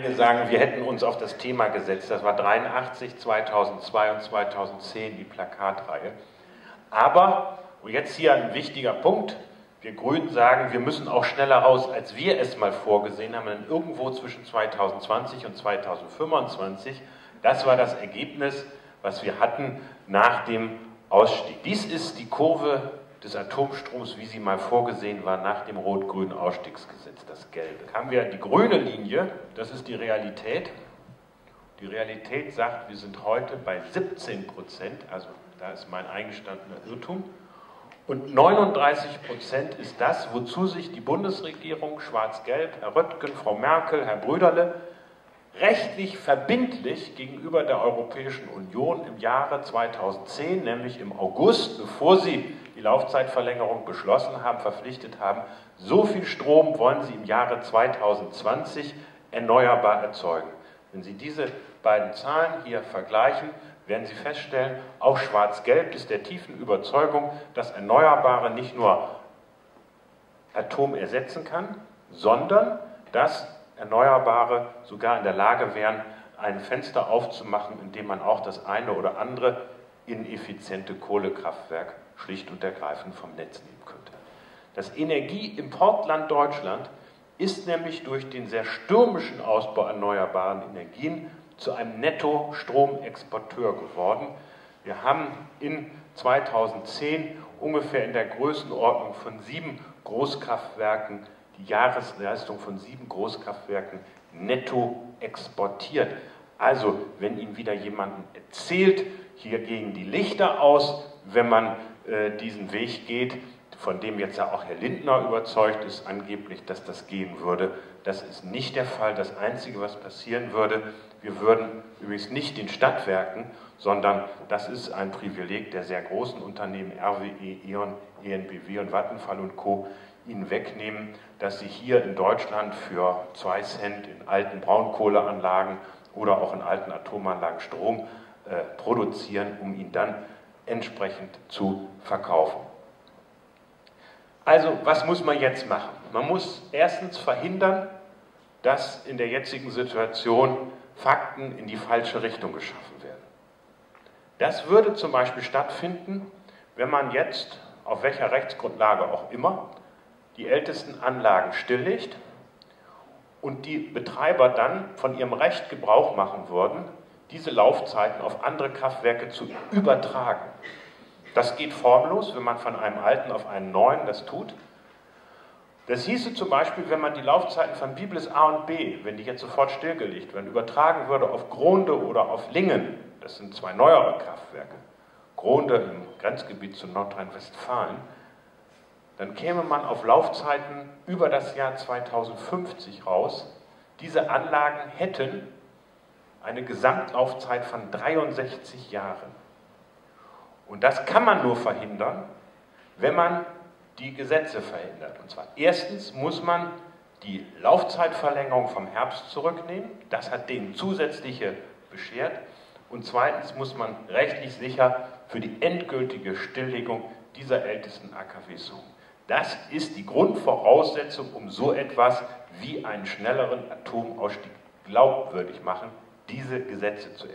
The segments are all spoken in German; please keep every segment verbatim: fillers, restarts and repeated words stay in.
einige sagen, wir hätten uns auf das Thema gesetzt. Das war dreiundachtzig, zweitausendzwei und zweitausendzehn die Plakatreihe. Aber, und jetzt hier ein wichtiger Punkt, wir Grünen sagen, wir müssen auch schneller raus, als wir es mal vorgesehen haben, denn irgendwo zwischen zweitausendzwanzig und zweitausendfünfundzwanzig, das war das Ergebnis, was wir hatten nach dem Ausstieg. Dies ist die Kurve des Atomstroms, wie sie mal vorgesehen war nach dem rot-grünen Ausstiegsgesetz, das Gelbe. Haben wir die grüne Linie, das ist die Realität. Die Realität sagt, wir sind heute bei siebzehn Prozent, also da ist mein eingestandener Irrtum. Und neununddreißig Prozent ist das, wozu sich die Bundesregierung, Schwarz-Gelb, Herr Röttgen, Frau Merkel, Herr Brüderle, rechtlich verbindlich gegenüber der Europäischen Union im Jahre zweitausendzehn, nämlich im August, bevor sie die Laufzeitverlängerung beschlossen haben, verpflichtet haben, so viel Strom wollen sie im Jahre zweitausendzwanzig erneuerbar erzeugen. Wenn Sie diese beiden Zahlen hier vergleichen, werden Sie feststellen, auch Schwarz-Gelb ist der tiefen Überzeugung, dass Erneuerbare nicht nur Atom ersetzen kann, sondern dass Erneuerbare sogar in der Lage wären, ein Fenster aufzumachen, in dem man auch das eine oder andere ineffiziente Kohlekraftwerk schlicht und ergreifend vom Netz nehmen könnte. Das Energieimportland Deutschland ist nämlich durch den sehr stürmischen Ausbau erneuerbaren Energien zu einem Netto-Stromexporteur geworden. Wir haben in zweitausendzehn ungefähr in der Größenordnung von sieben Großkraftwerken die Jahresleistung von sieben Großkraftwerken netto exportiert. Also, wenn Ihnen wieder jemand erzählt, hier gehen die Lichter aus, wenn man äh, diesen Weg geht, von dem jetzt ja auch Herr Lindner überzeugt ist, angeblich, dass das gehen würde. Das ist nicht der Fall. Das Einzige, was passieren würde, wir würden übrigens nicht den Stadtwerken, sondern das ist ein Privileg der sehr großen Unternehmen R W E, E.ON, E N B W und Vattenfall und Co. ihnen wegnehmen, dass sie hier in Deutschland für zwei Cent in alten Braunkohleanlagen oder auch in alten Atomanlagen Strom äh, produzieren, um ihn dann entsprechend zu verkaufen. Also, was muss man jetzt machen? Man muss erstens verhindern, dass in der jetzigen Situation Fakten in die falsche Richtung geschaffen werden. Das würde zum Beispiel stattfinden, wenn man jetzt, auf welcher Rechtsgrundlage auch immer, die ältesten Anlagen stilllegt und die Betreiber dann von ihrem Recht Gebrauch machen würden, diese Laufzeiten auf andere Kraftwerke zu übertragen. Das geht formlos, wenn man von einem alten auf einen neuen das tut. Das hieße zum Beispiel, wenn man die Laufzeiten von Biblis A und B, wenn die jetzt sofort stillgelegt werden, übertragen würde auf Gronde oder auf Lingen, das sind zwei neuere Kraftwerke, Gronde im Grenzgebiet zu Nordrhein-Westfalen, dann käme man auf Laufzeiten über das Jahr zweitausendfünfzig raus. Diese Anlagen hätten eine Gesamtlaufzeit von dreiundsechzig Jahren. Und das kann man nur verhindern, wenn man die Gesetze verhindert. Und zwar erstens muss man die Laufzeitverlängerung vom Herbst zurücknehmen. Das hat denen zusätzliche beschert. Und zweitens muss man rechtlich sicher für die endgültige Stilllegung dieser ältesten A K Ws sorgen. Das ist die Grundvoraussetzung, um so etwas wie einen schnelleren Atomausstieg glaubwürdig machen, diese Gesetze zu ändern.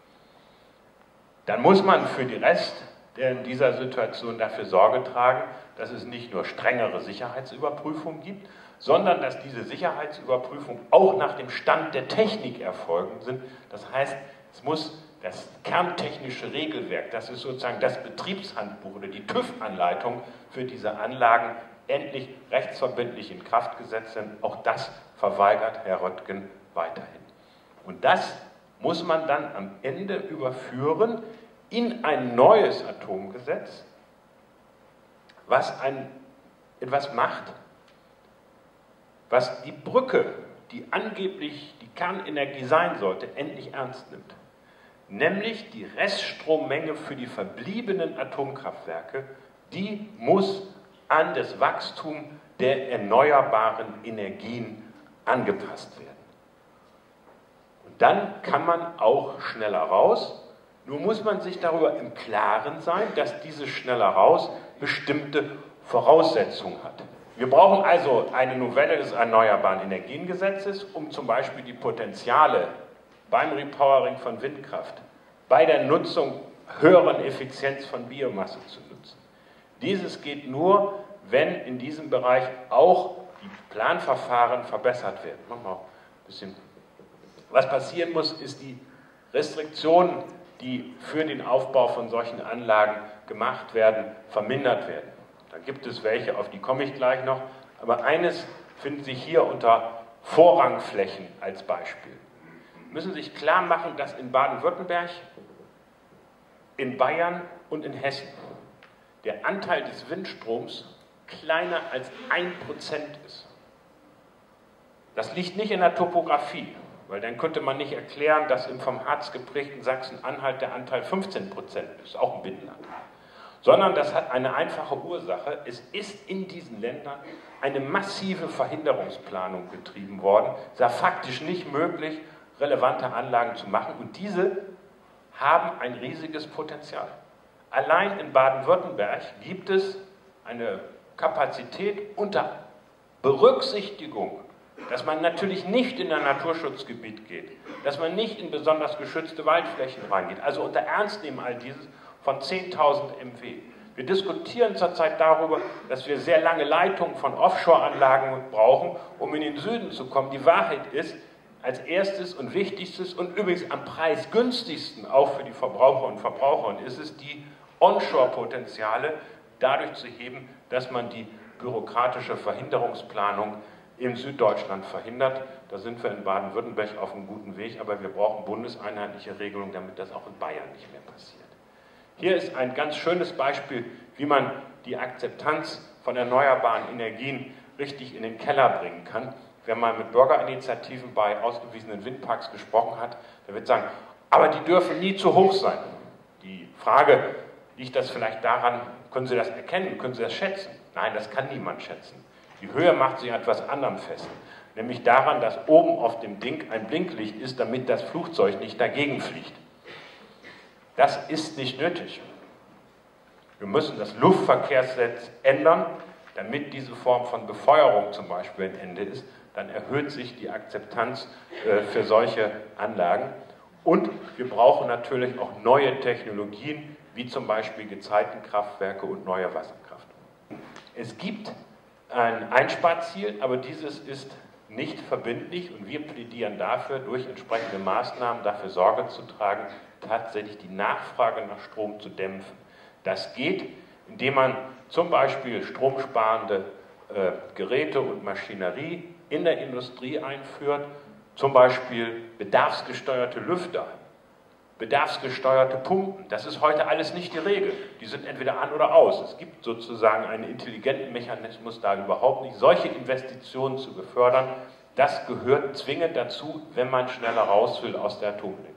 Dann muss man für den Rest in dieser Situation dafür Sorge tragen, dass es nicht nur strengere Sicherheitsüberprüfungen gibt, sondern dass diese Sicherheitsüberprüfungen auch nach dem Stand der Technik erfolgen sind. Das heißt, es muss das kerntechnische Regelwerk, das ist sozusagen das Betriebshandbuch oder die TÜV-Anleitung für diese Anlagen, endlich rechtsverbindlich in Kraft gesetzt sind. Auch das verweigert Herr Röttgen weiterhin. Und das muss man dann am Ende überführen in ein neues Atomgesetz, was ein, etwas macht, was die Brücke, die angeblich die Kernenergie sein sollte, endlich ernst nimmt. Nämlich die Reststrommenge für die verbliebenen Atomkraftwerke, die muss an das Wachstum der erneuerbaren Energien angepasst werden. Und dann kann man auch schneller raus. Nur muss man sich darüber im Klaren sein, dass dieses schneller raus bestimmte Voraussetzungen hat. Wir brauchen also eine Novelle des Erneuerbaren Energiengesetzes, um zum Beispiel die Potenziale beim Repowering von Windkraft, bei der Nutzung höheren Effizienz von Biomasse zu nutzen. Dieses geht nur, wenn in diesem Bereich auch die Planverfahren verbessert werden. Machen wir ein bisschen. Was passieren muss, ist die Restriktionen, die für den Aufbau von solchen Anlagen gemacht werden, vermindert werden. Da gibt es welche, auf die komme ich gleich noch, aber eines findet sich hier unter Vorrangflächen als Beispiel. Sie müssen sich klar machen, dass in Baden-Württemberg, in Bayern und in Hessen der Anteil des Windstroms kleiner als ein Prozent ist. Das liegt nicht in der Topografie, weil dann könnte man nicht erklären, dass im vom Harz geprägten Sachsen-Anhalt der Anteil fünfzehn Prozent ist, auch ein Binnenland. Sondern das hat eine einfache Ursache. Es ist in diesen Ländern eine massive Verhinderungsplanung betrieben worden. Es war faktisch nicht möglich, relevante Anlagen zu machen, und diese haben ein riesiges Potenzial. Allein in Baden-Württemberg gibt es eine Kapazität unter Berücksichtigung, dass man natürlich nicht in ein Naturschutzgebiet geht, dass man nicht in besonders geschützte Waldflächen reingeht, also unter Ernstnehmen all dieses, von zehntausend Megawatt. Wir diskutieren zurzeit darüber, dass wir sehr lange Leitungen von Offshore-Anlagen brauchen, um in den Süden zu kommen. Die Wahrheit ist, als erstes und wichtigstes und übrigens am preisgünstigsten auch für die Verbraucher und Verbraucherinnen ist es, die Onshore-Potenziale dadurch zu heben, dass man die bürokratische Verhinderungsplanung in Süddeutschland verhindert. Da sind wir in Baden-Württemberg auf einem guten Weg, aber wir brauchen bundeseinheitliche Regelungen, damit das auch in Bayern nicht mehr passiert. Hier ist ein ganz schönes Beispiel, wie man die Akzeptanz von erneuerbaren Energien richtig in den Keller bringen kann. Wenn man mit Bürgerinitiativen bei ausgewiesenen Windparks gesprochen hat, der wird sagen, aber die dürfen nie zu hoch sein. Die Frage, liegt das vielleicht daran, können Sie das erkennen, können Sie das schätzen? Nein, das kann niemand schätzen. Die Höhe macht sich an etwas anderem fest, nämlich daran, dass oben auf dem Ding ein Blinklicht ist, damit das Flugzeug nicht dagegen fliegt. Das ist nicht nötig. Wir müssen das Luftverkehrsgesetz ändern, damit diese Form von Befeuerung zum Beispiel ein Ende ist. Dann erhöht sich die Akzeptanz äh, für solche Anlagen. Und wir brauchen natürlich auch neue Technologien, wie zum Beispiel Gezeitenkraftwerke und neue Wasserkraft. Es gibt ein Einsparziel, aber dieses ist nicht verbindlich, und wir plädieren dafür, durch entsprechende Maßnahmen dafür Sorge zu tragen, tatsächlich die Nachfrage nach Strom zu dämpfen. Das geht, indem man zum Beispiel stromsparende äh, Geräte und Maschinerie in der Industrie einführt, zum Beispiel bedarfsgesteuerte Lüfter, bedarfsgesteuerte Pumpen. Das ist heute alles nicht die Regel. Die sind entweder an oder aus. Es gibt sozusagen einen intelligenten Mechanismus da überhaupt nicht. Solche Investitionen zu befördern, das gehört zwingend dazu, wenn man schneller raus will aus der Atomenergie.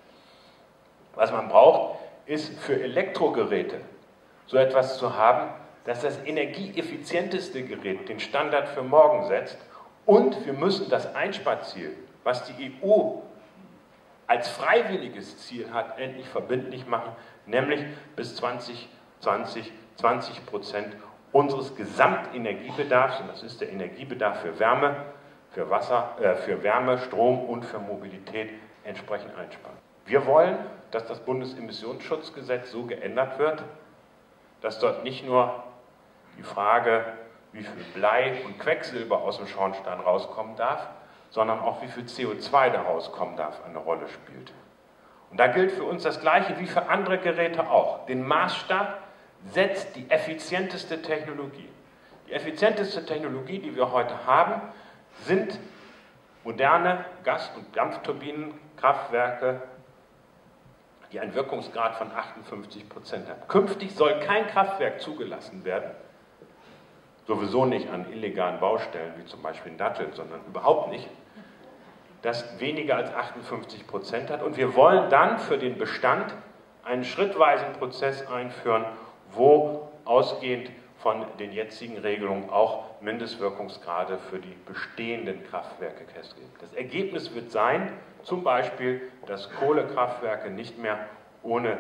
Was man braucht, ist für Elektrogeräte so etwas zu haben, dass das energieeffizienteste Gerät den Standard für morgen setzt, und wir müssen das Einsparziel, was die E U als freiwilliges Ziel hat, endlich verbindlich machen, nämlich bis zwanzig zwanzig zwanzig Prozent unseres Gesamtenergiebedarfs, und das ist der Energiebedarf für Wärme, für Wasser, äh, für Wärme, Strom und für Mobilität, entsprechend einsparen. Wir wollen, dass das Bundesemissionsschutzgesetz so geändert wird, dass dort nicht nur die Frage, wie viel Blei und Quecksilber aus dem Schornstein rauskommen darf, sondern auch wie viel C O zwei da rauskommen darf, eine Rolle spielt. Und da gilt für uns das Gleiche wie für andere Geräte auch. Den Maßstab setzt die effizienteste Technologie. Die effizienteste Technologie, die wir heute haben, sind moderne Gas- und Dampfturbinenkraftwerke, die einen Wirkungsgrad von achtundfünfzig Prozent haben. Künftig soll kein Kraftwerk zugelassen werden, sowieso nicht an illegalen Baustellen, wie zum Beispiel in Datteln, sondern überhaupt nicht, das weniger als achtundfünfzig Prozent hat. Und wir wollen dann für den Bestand einen schrittweisen Prozess einführen, wo ausgehend von den jetzigen Regelungen auch Mindestwirkungsgrade für die bestehenden Kraftwerke festgelegt. Das Ergebnis wird sein, zum Beispiel, dass Kohlekraftwerke nicht mehr ohne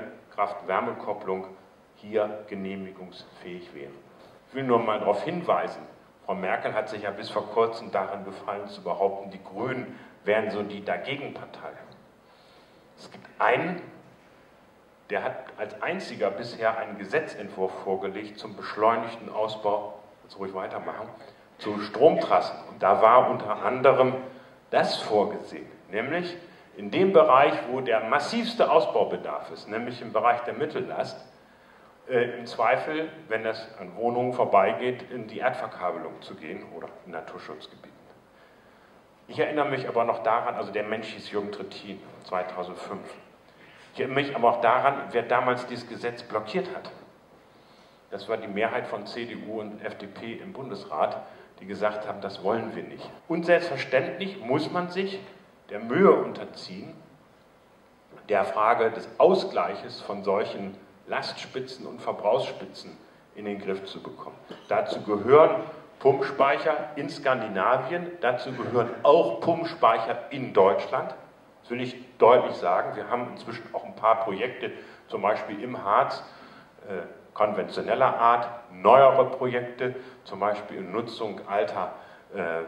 Kraft-Wärme-Kopplung hier genehmigungsfähig wären. Ich will nur mal darauf hinweisen, Frau Merkel hat sich ja bis vor kurzem daran gefallen zu behaupten, die Grünen wären so die Dagegenpartei. Es gibt einen, der hat als einziger bisher einen Gesetzentwurf vorgelegt zum beschleunigten Ausbau, jetzt ruhig weitermachen, zu Stromtrassen. Und da war unter anderem das vorgesehen, nämlich in dem Bereich, wo der massivste Ausbaubedarf ist, nämlich im Bereich der Mittellast, äh, im Zweifel, wenn das an Wohnungen vorbeigeht, in die Erdverkabelung zu gehen oder in Naturschutzgebieten. Ich erinnere mich aber noch daran, also der Mensch hieß Jürgen Trittin, zweitausendfünf. Ich erinnere mich aber auch daran, wer damals dieses Gesetz blockiert hat. Das war die Mehrheit von C D U und F D P im Bundesrat, die gesagt haben, das wollen wir nicht. Und selbstverständlich muss man sich der Mühe unterziehen, der Frage des Ausgleiches von solchen Lastspitzen und Verbrauchsspitzen in den Griff zu bekommen. Dazu gehören Pumpspeicher in Skandinavien, dazu gehören auch Pumpspeicher in Deutschland. Das will ich deutlich sagen. Wir haben inzwischen auch ein paar Projekte, zum Beispiel im Harz, äh, konventioneller Art, neuere Projekte, zum Beispiel in Nutzung alter äh,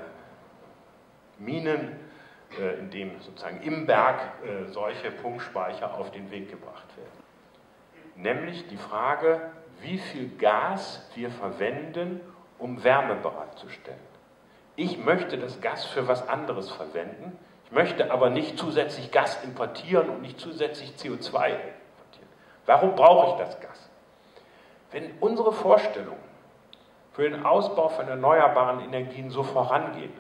Minen, äh, in dem sozusagen im Berg äh, solche Pumpspeicher auf den Weg gebracht werden. Nämlich die Frage, wie viel Gas wir verwenden, um Wärme bereitzustellen. Ich möchte das Gas für was anderes verwenden, ich möchte aber nicht zusätzlich Gas importieren und nicht zusätzlich C O zwei importieren. Warum brauche ich das Gas? Wenn unsere Vorstellungen für den Ausbau von erneuerbaren Energien so vorangehen,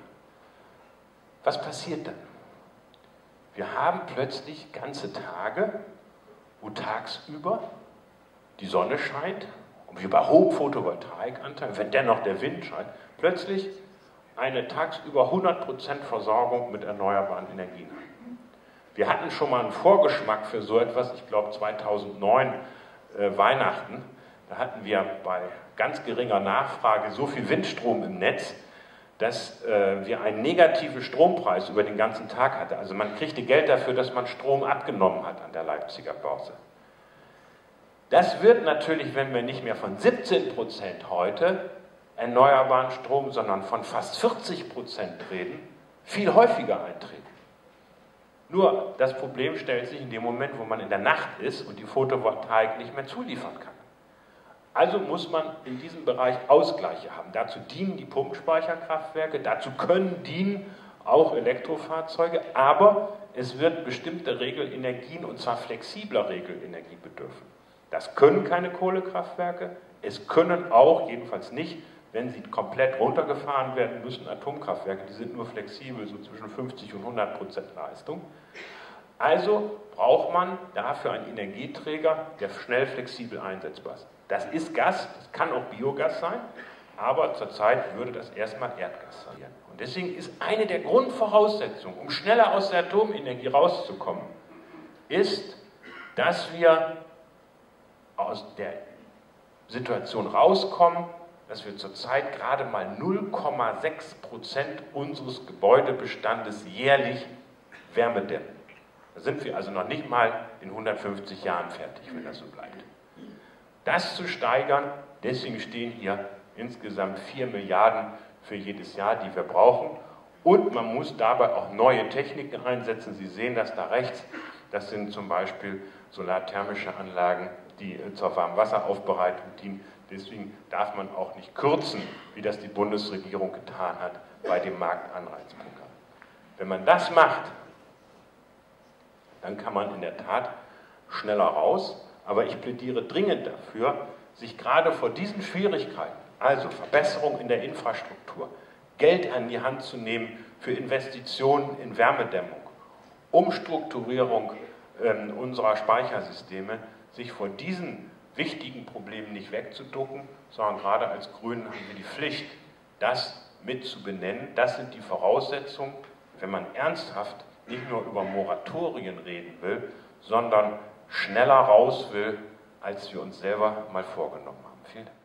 was passiert dann? Wir haben plötzlich ganze Tage, wo tagsüber die Sonne scheint und wir bei hohem Photovoltaikanteil, wenn dennoch der Wind scheint, plötzlich eine tagsüber hundert Prozent Versorgung mit erneuerbaren Energien haben. Wir hatten schon mal einen Vorgeschmack für so etwas, ich glaube zweitausendneun, äh, Weihnachten. Da hatten wir bei ganz geringer Nachfrage so viel Windstrom im Netz, dass äh, wir einen negativen Strompreis über den ganzen Tag hatten. Also man kriegte Geld dafür, dass man Strom abgenommen hat an der Leipziger Börse. Das wird natürlich, wenn wir nicht mehr von siebzehn Prozent heute erneuerbaren Strom, sondern von fast vierzig Prozent reden, viel häufiger eintreten. Nur das Problem stellt sich in dem Moment, wo man in der Nacht ist und die Photovoltaik nicht mehr zuliefern kann. Also muss man in diesem Bereich Ausgleiche haben. Dazu dienen die Pumpspeicherkraftwerke, dazu können dienen auch Elektrofahrzeuge, aber es wird bestimmte Regelenergien, und zwar flexibler Regelenergie bedürfen. Das können keine Kohlekraftwerke, es können auch, jedenfalls nicht, wenn sie komplett runtergefahren werden müssen, Atomkraftwerke, die sind nur flexibel, so zwischen fünfzig und hundert Prozent Leistung. Also braucht man dafür einen Energieträger, der schnell flexibel einsetzbar ist. Das ist Gas, das kann auch Biogas sein, aber zurzeit würde das erstmal Erdgas sein. Und deswegen ist eine der Grundvoraussetzungen, um schneller aus der Atomenergie rauszukommen, ist, dass wir aus der Situation rauskommen, dass wir zurzeit gerade mal null Komma sechs Prozent unseres Gebäudebestandes jährlich Wärme dämmen. Da sind wir also noch nicht mal in hundertfünfzig Jahren fertig, wenn das so bleibt. Das zu steigern, deswegen stehen hier insgesamt vier Milliarden für jedes Jahr, die wir brauchen. Und man muss dabei auch neue Techniken einsetzen. Sie sehen das da rechts. Das sind zum Beispiel solarthermische Anlagen, die zur Warmwasseraufbereitung dienen. Deswegen darf man auch nicht kürzen, wie das die Bundesregierung getan hat bei dem Marktanreizprogramm. Wenn man das macht, dann kann man in der Tat schneller raus. Aber ich plädiere dringend dafür, sich gerade vor diesen Schwierigkeiten, also Verbesserung in der Infrastruktur, Geld an die Hand zu nehmen für Investitionen in Wärmedämmung, Umstrukturierung äh, unserer Speichersysteme, sich vor diesen wichtigen Problemen nicht wegzuducken, sondern gerade als Grünen haben wir die Pflicht, das mit zu benennen. Das sind die Voraussetzungen, wenn man ernsthaft nicht nur über Moratorien reden will, sondern schneller raus will, als wir uns selber mal vorgenommen haben. Vielen Dank.